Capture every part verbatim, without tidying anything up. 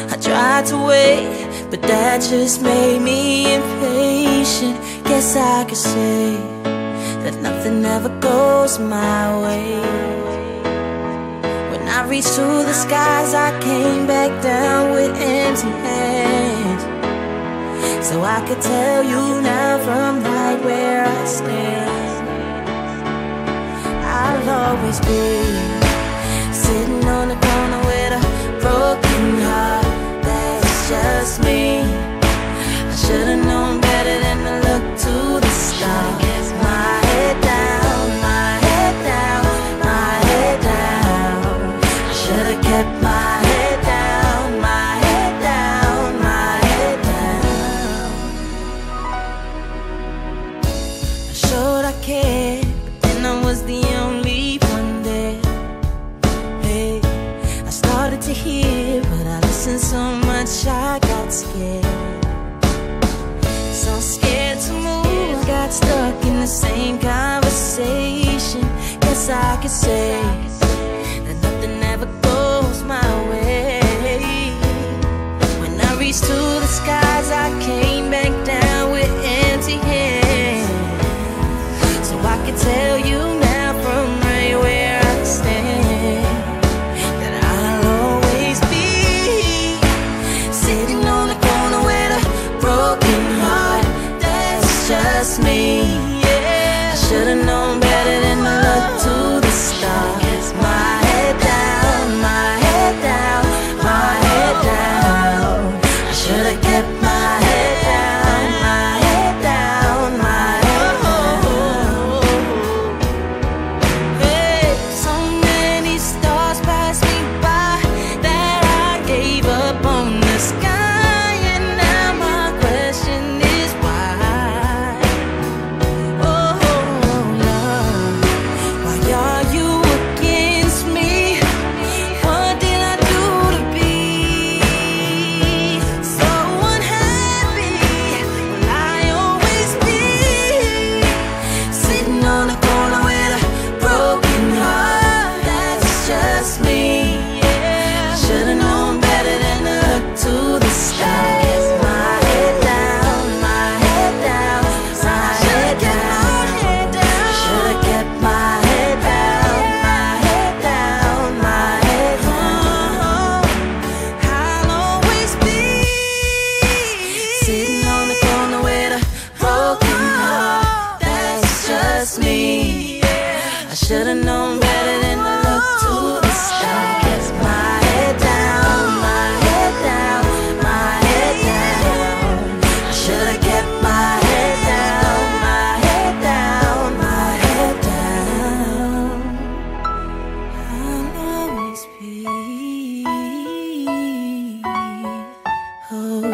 I tried to wait, but that just made me impatient. Guess I could say that nothing ever goes my way. When I reached to the skies, I came back down with empty hands. So I could tell you now from right where I stand, I'll always be sitting on the corner with a broken heart. That's just me. I should've known better than to look to the stars. My head down, my head down, my head down. I should've kept my head down, my head down, my head down. I showed I cared, but then I was the only one there. Hey, I started to hear, but I listened so much I got scared. So scared to move, got stuck in the same conversation. Guess I could say that nothing ever goes my way. When I reached to the skies, I came back down with empty hands. So I can tell you now from right where I stand that I'll always be sitting on the corner with a broken heart. That's just me. Yeah, I should've known better than to look to the stars. My head down, my head down, my head down. I should've kept my head down, my head down, my head down. Hey, so many stars passed me by that I gave up on the sky, and now my question is why? Oh Lord, why are you against me? What did I do to be so unhappy? Will I always be sitting on the corner with a broken heart? That's just me. Yeah, I should've known better than to look to the stars. My head down, my head down, my head down. Should've kept my head down, my head down, my head down. I'll always be sitting on the corner with a broken heart. That's just me. I should've known better than to look to the stars. My head down, my head down, my head down. I should've kept my head down, my head down, my head down. I'll always be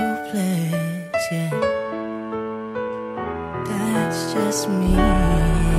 hopeless, yeah. That's just me.